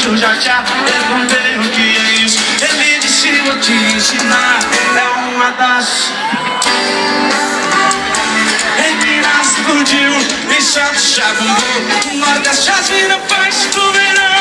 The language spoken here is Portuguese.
eu já perguntei o que é isso. Ele disse, vou te ensinar. É uma das... Em Minas explodiu, em Santos já bombou. O Nordeste as mina faz do verão.